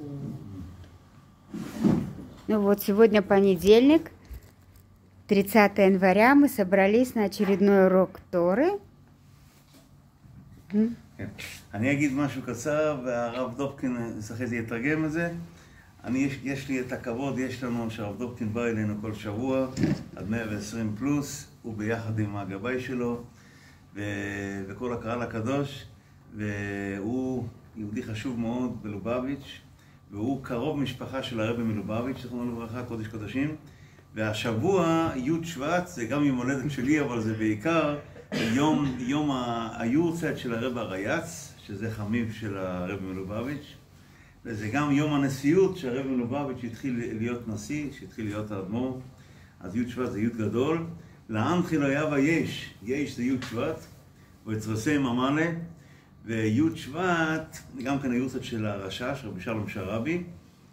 Ну вот, сегодня понедельник, 30 января, мы собрались на очередной урок Торы. אני אגיד משהו קצר, והרב דופקין אחרי זה יתרגם את זה. יש לי את הכבוד, יש לנו שהרב דופקין בא אלינו כל שבוע, עד 120 פלוס, הוא ביחד עם הגבאי שלו, וכל הקהל הקדוש, והוא יהודי חשוב מאוד בלובביץ', והוא קרוב משפחה של הרבי מלובביץ', זכרונו לברכה, קודש קודשים. והשבוע, י' שבט, זה גם יום הולדת שלי, אבל זה בעיקר יום היורצייט של הרב הרייץ, שזה חמיב של הרבי מלובביץ', וזה גם יום הנשיאות שהרבי מלובביץ' התחיל להיות נשיא, שהתחיל להיות האדמו"ר. אז י' שבט זה י' גדול. לאנחיל היה ויש, יש זה י' שבט, ויצרסם המעלה, וי' שבט, גם כאן היורצייט של הרש"ש, רבי שלום שרעבי,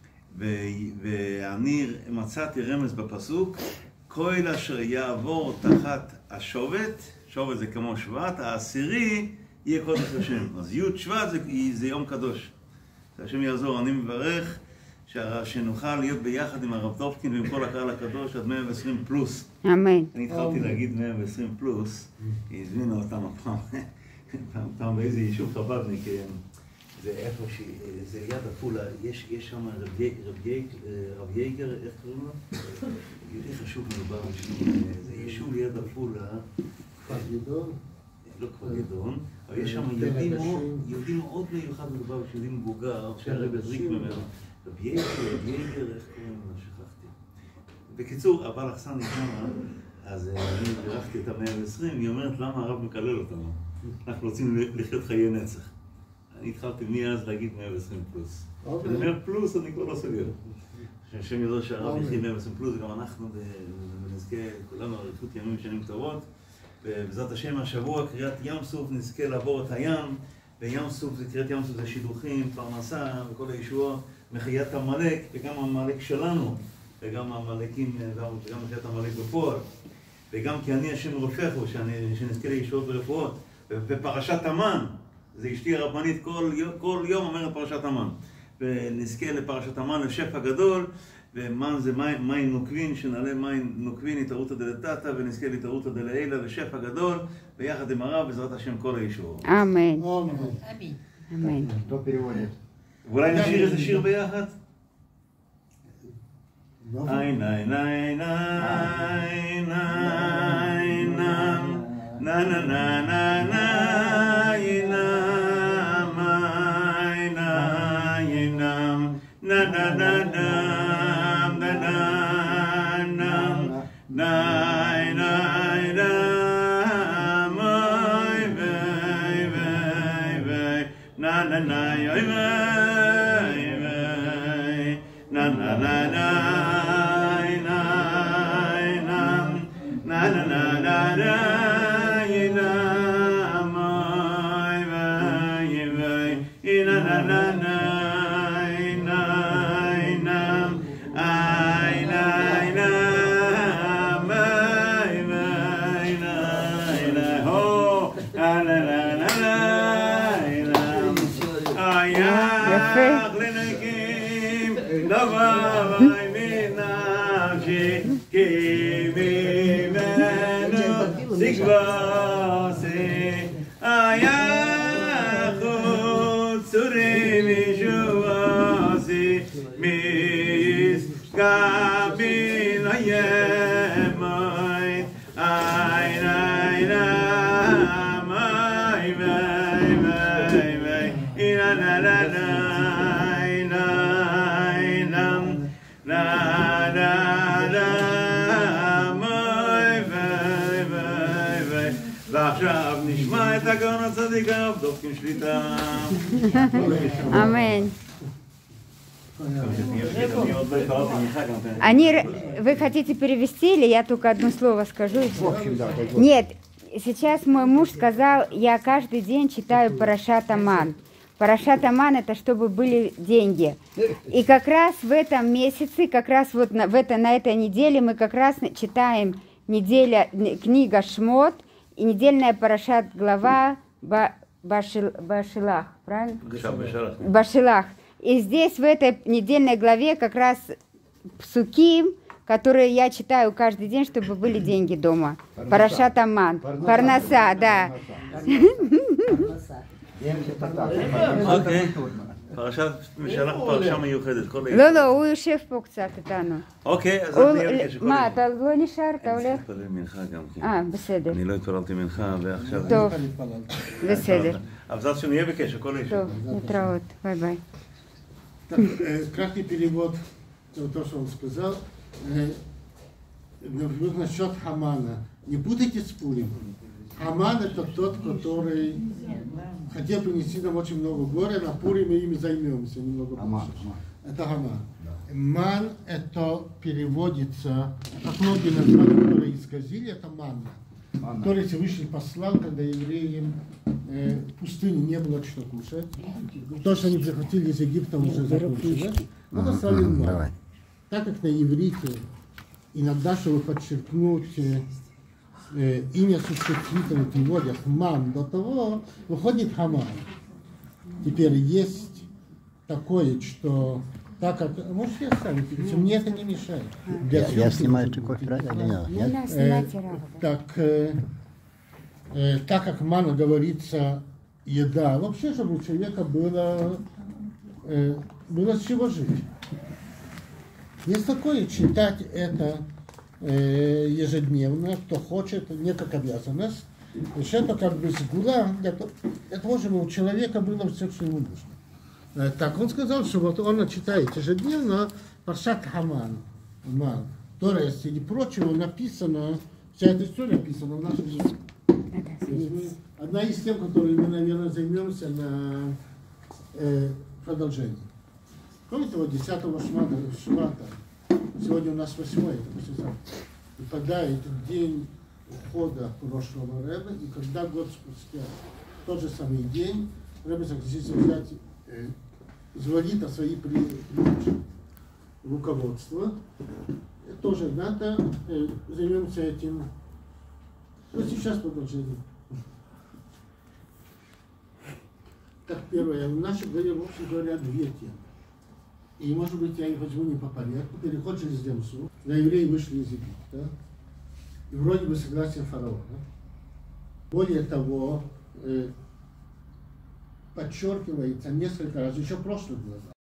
ואני מצאתי רמז בפסוק, כל אשר יעבור תחת השובט, שובט זה כמו שבט, העשירי יהיה קודש השם. אז י' שבט זה יום קדוש. השם יעזור, אני מברך שנוכל להיות ביחד עם הרב דופקין ועם כל הקהל הקדוש עד 120 פלוס. אמן. אני התחלתי להגיד 120 פלוס, כי הזמינו אותם הפעם באיזה יישוב חב"דניק, זה איפה זה יד עפולה, יש שם רב ייגר, איך קוראים לו? יהודי חשוב מדובר, זה יישוב ליד עפולה, כפר גדעון? לא כפר גדעון, אבל יש שם יהודי מאוד מיוחד מדובר, יהודי מבוגר, שהרב הזריק ממנו, רב ייגר, איך קוראים לו? שכחתי. בקיצור, הבעל אכסן נכנע, אז אני בירכתי את ה-120, היא אומרת למה הרב מקלל אותנו? אנחנו רוצים לחיות חיי נצח. אני התחלתי מאז להגיד 120 פלוס. כשאני אומר פלוס, אני כבר לא סוגר. שהשם ידע שהרב יחי 120 פלוס, גם אנחנו נזכה, כולנו אריכות ימים ושנים טובות. ובעזרת השם, השבוע, קריאת ים סוף, נזכה לעבור את הים. וים סוף, קריאת ים סוף זה שידוכים, פרנסה, וכל הישועות, מחיית עמלק, וגם עמלק שלנו, וגם עמלקים, וגם מחיית עמלק בפועל. וגם כי אני השם רופאו, שנזכה לישועות ורפואות. בפרשת המן, זה אשתי הרבנית כל יום אומרת פרשת המן. ונזכה לפרשת המן לשפע גדול, ומן זה מים נוקבין, שנעלה מים נוקבין התערותא דלתתא, ונזכה להתערותא דלעילא ושפע גדול, ביחד עם הרב, בעזרת השם כל הישועות. אמן. אמן. ואולי נשיר איזה שיר ביחד? איין איין איין איין איין נה נה נה נה נה ינם ינם נה נה נה נה נה נה נה נה נה ועכשיו נשמע את הגאון הצדיק הרב דופקין שליט"א. אמן. Вы хотите перевести, или я только одно слово скажу? Нет, сейчас мой муж сказал, я каждый день читаю Парашат Аман. Парашат Аман — это чтобы были деньги. И как раз в этом месяце, как раз вот на этой неделе мы как раз читаем книга Шмот и недельная Парашат глава Башилах, правильно? Башилах. И здесь в этой недельной главе как раз псуким, которые я читаю каждый день, чтобы были деньги дома. Парашат Аман. Парнаса, да. אוקיי, פרשת משלח פרשה מיוחדת, כל היום. לא, הוא יושב פה קצת איתנו. אוקיי, אז אני ארגיש שכל מה, אתה לא נשאר? אתה הולך? אני צריך להתפלל מנחה גם כן. בסדר. אני לא התפללתי מנחה ועכשיו... טוב, בסדר. אבל זאת שנהיה בקשר, כל היום. טוב, נתראות. ביי ביי. Краткий перевод того, что он сказал. Насчет Хамана. Не путайте с Пурим. Хаман это тот, который хотел принести нам очень много горя, на Пурим мы ими займемся немного больше. Это Хаман. Ман это переводится, как многие названия, которые исказили, это манна. Который Всевышний послал, когда евреям в пустыне не было что кушать. То, что они захватили из Египта, уже закончили. Это стали ман. Так как на иврите иногда, чтобы подчеркнуть имя существительного в переводе Хман, до того выходит Хаман. Теперь есть такое, что так как... Может, я сам перейти, мне это не мешает. Я снимаю кофе или нет? Так как мана говорится еда, вообще, чтобы у человека было с чего жить. Есть такое, читать это ежедневно, кто хочет, не как обязанность. Это как бы сгула, для того, чтобы у человека было все, что ему нужно. Так, он сказал, что вот он читает ежедневно Паршат Хаман, которая, среди прочего, написана, вся эта история написана в нашем языке. Одна из тем, которой мы, наверное, займемся на продолжении. Кроме того, 10-го Швата, сегодня у нас 8-й, это послезавтра, выпадает день ухода прошлого Ребе, и когда год спустя, тот же самый день, Ребе согласится взять, звонит о своей притче руководства. Тоже надо, займемся этим. Вот сейчас продолжение. Так, первое, в нашей главе, в общем говоря, две темы. И, может быть, я их возьму не по порядку. Переход через Демсу. Когда евреи вышли из Египта. И вроде бы согласие фараона. Более того, подчеркивается несколько раз, еще в прошлых глазах,